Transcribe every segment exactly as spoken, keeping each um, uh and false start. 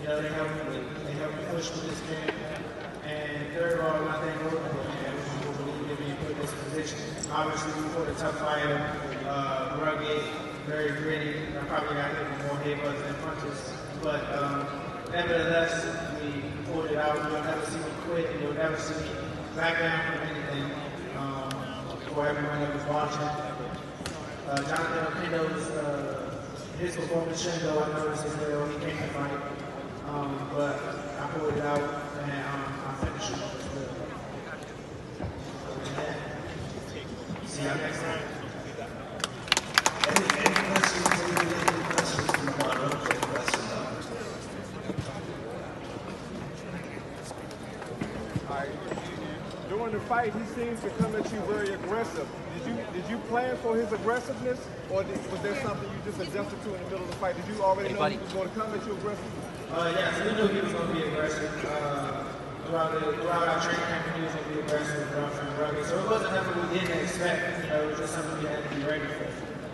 You know, they helped me, they helped me push through this game. And third of all, I thank both of them, man, who believed in me and put in this position. Obviously, we fought a tough fighter, uh, rugged, very gritty. I probably got hit with more headbutts than punches. But um, nevertheless, we fought it out. You'll never see me quit, and you'll never see me back down from anything. Um, for everyone that was watching. Uh, Jonathan Oquendo's, uh, his performance shouldn't go unnoticed as well. He came to fight. Um, but I pulled it out, and um, I finished it as well. Yeah. See y'all next time. Any, any questions? Any, any questions from LaMont Roach? Any questions? All right. During the fight, he seems to come at you very aggressive. Did you did you plan for his aggressiveness, or did, was there something you just adjusted to in the middle of the fight? Did you already Anybody? know he was going to come at you aggressive? Uh, yeah, so we knew he was going to be aggressive. Uh, throughout, the, throughout our training camp, he was going to be aggressive, rough and rugged. So it wasn't something we didn't expect. You know, it was just something we had to be ready for.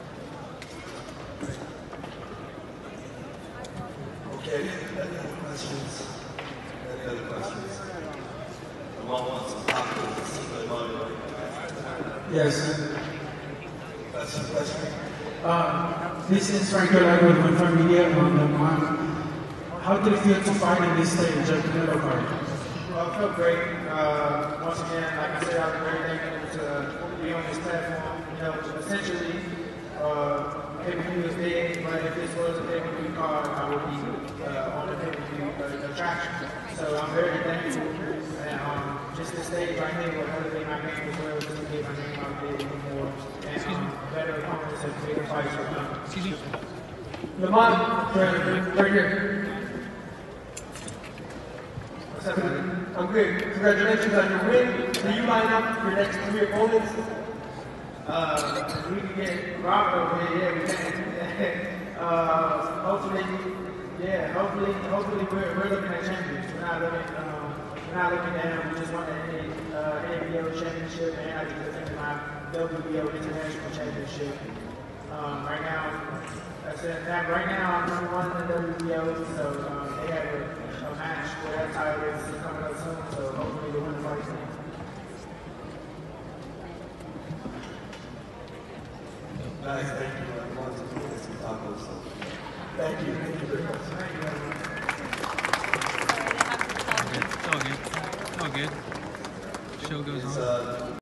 Okay. Any other questions? Any other questions? LaMont wants to talk to us. Yes. Question, question. Uh, this is Franco Lago with Confirm Media on LaMont. How did it feel to fight in this stage of the middle card? Well, it felt great. Uh, once again, like I said, I was very thankful to be on this platform. You know, essentially, uh, pay-per-view is big, but if this was a pay-per-view card, I would be uh, on the pay-per-view uh, attraction. So I'm very thankful. And um, just this stage right here will elevate my game as well, just to get my name out there even more. And um, better opponents and bigger fights will come. Excuse me. LaMont, right, right here. What's up, man? I'm good. Congratulations on your win. Can you line up your next three opponents? Uh, we can get Robert over here, yeah, we can. uh, hopefully, yeah, hopefully, hopefully we're, we're looking at champions. We're not looking, um, we're not looking down. We just want the uh, N A B O championship, and I just defended my W B O international championship. Um, right now, that's it. That, right now, I'm number one in the W B O, so um, they have a, a match where that title is coming up soon. So hopefully, they win the fight soon. Guys, thank you. I want to do this and talk about something. Thank you. Thank you very much. Thank you, everyone. It's all good. It's all good. Show goes It's, on. uh,